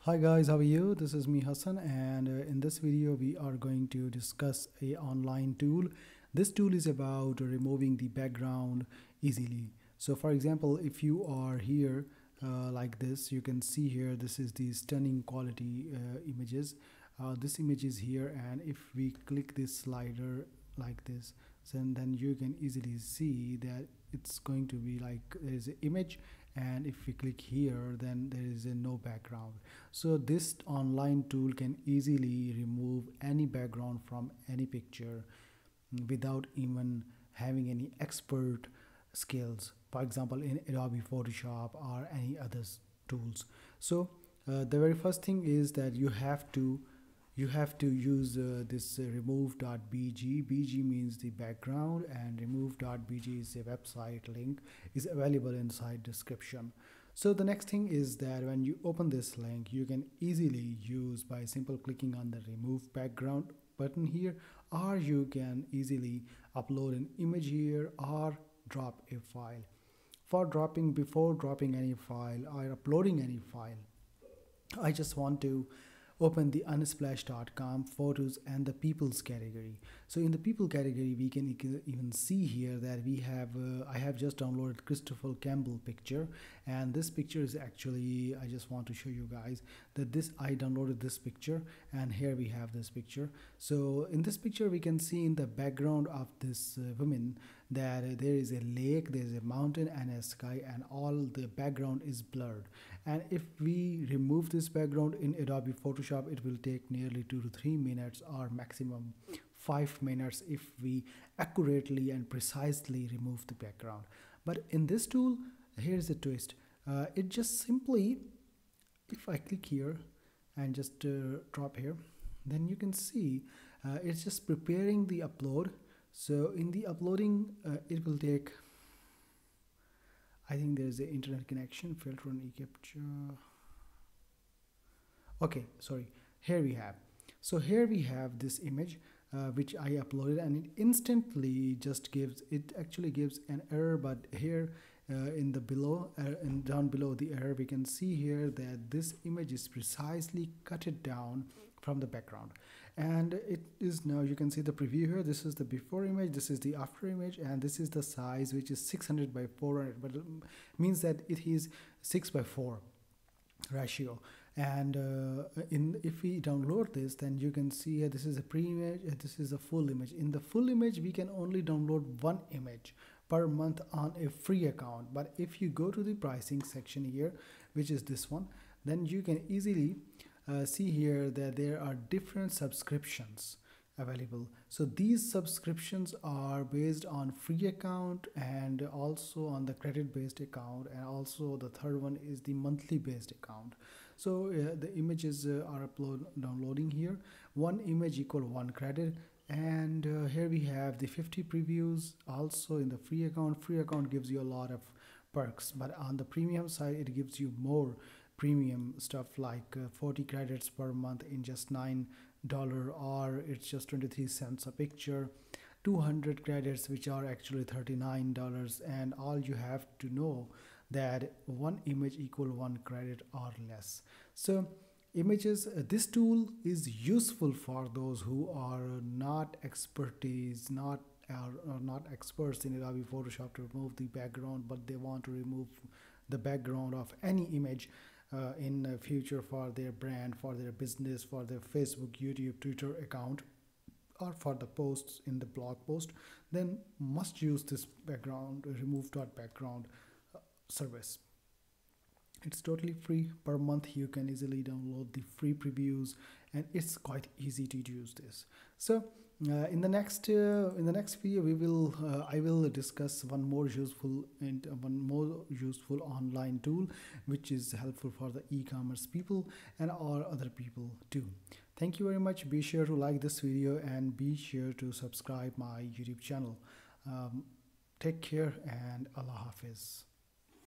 Hi guys, how are you? This is me Hassan, and in this video we are going to discuss a online tool. This tool is about removing the background easily. So for example, if you are here like this, you can see here this is the stunning quality images. This image is here, and if we click this slider like this, then you can easily see that it's going to be like there is an image, and if we click here then there is a no background. So this online tool can easily remove any background from any picture without even having any expert skills, for example in Adobe Photoshop or any other tools. So the very first thing is that you have to use this remove.bg. bg means the background, and remove.bg is a website link, is available inside description. So the next thing is that when you open this link, you can easily use by simple clicking on the remove background button here, or you can easily upload an image here or drop a file. Before dropping any file or uploading any file, I just want to open the unsplash.com photos and the people's category. So in the people category, we can even see here that we have I have just downloaded Christopher Campbell picture, and this picture is actually, I just want to show you guys that this I downloaded this picture, and here we have this picture. So in this picture we can see in the background of this woman that there is a lake, there is a mountain and a sky, and all the background is blurred. And if we remove this background in Adobe Photoshop, it will take nearly 2 to 3 minutes or maximum 5 minutes if we accurately and precisely remove the background. But in this tool, here's a twist. It just simply, if I click here and just drop here, then you can see it's just preparing the upload. So in the uploading, it will take, I think there's an internet connection, filter and e-capture. Okay, sorry, here we have. So here we have this image which I uploaded, and it instantly just gives, it actually gives an error. But here in the below and down below the error, we can see here that this image is precisely cut it down from the background, and it is, now you can see the preview here. This is the before image, this is the after image, and this is the size, which is 600 by 400, but it means that it is 6 by 4 ratio. And if we download this, then you can see this is a pre-image, this is a full image. In the full image, we can only download one image per month on a free account. But if you go to the pricing section here, which is this one, then you can easily see here that there are different subscriptions available. So these subscriptions are based on free account and also on the credit based account, and also the third one is the monthly based account. So the images are downloading here. One image equal one credit, and here we have the 50 previews also in the free account. Free account gives you a lot of perks, but on the premium side it gives you more premium stuff like 40 credits per month in just $9, or it's just 23 cents a picture, 200 credits which are actually $39, and all you have to know that one image equal one credit or less. So images, this tool is useful for those who are not experts in Adobe Photoshop to remove the background, but they want to remove the background of any image in the future for their brand, for their business, for their Facebook, YouTube, Twitter account, or for the posts in the blog post, then must use this background remove.background service. It's totally free. Per month you can easily download the free previews, and it's quite easy to use this. So in the next video we will I will discuss one more useful online tool which is helpful for the e-commerce people and all other people too. Thank you very much. Be sure to like this video and be sure to subscribe my YouTube channel. Take care, and Allah Hafiz.